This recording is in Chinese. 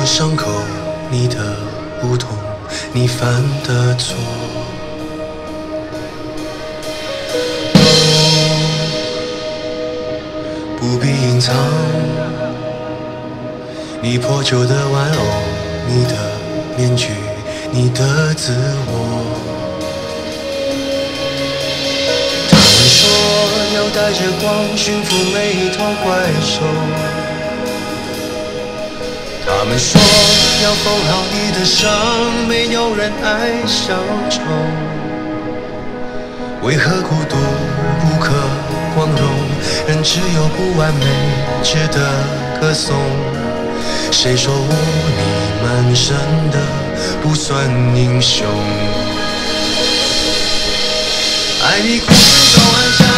的伤口，你的不同，你犯的错，都不必隐藏。你破旧的玩偶，你的面具，你的自我。他们说要带着光驯服每一头怪兽。他们说要缝好你的伤，没有人爱小丑。为何孤独不可光荣？人只有不完美，值得歌颂。谁说污泥满身的不算英雄？爱你哭成高喊下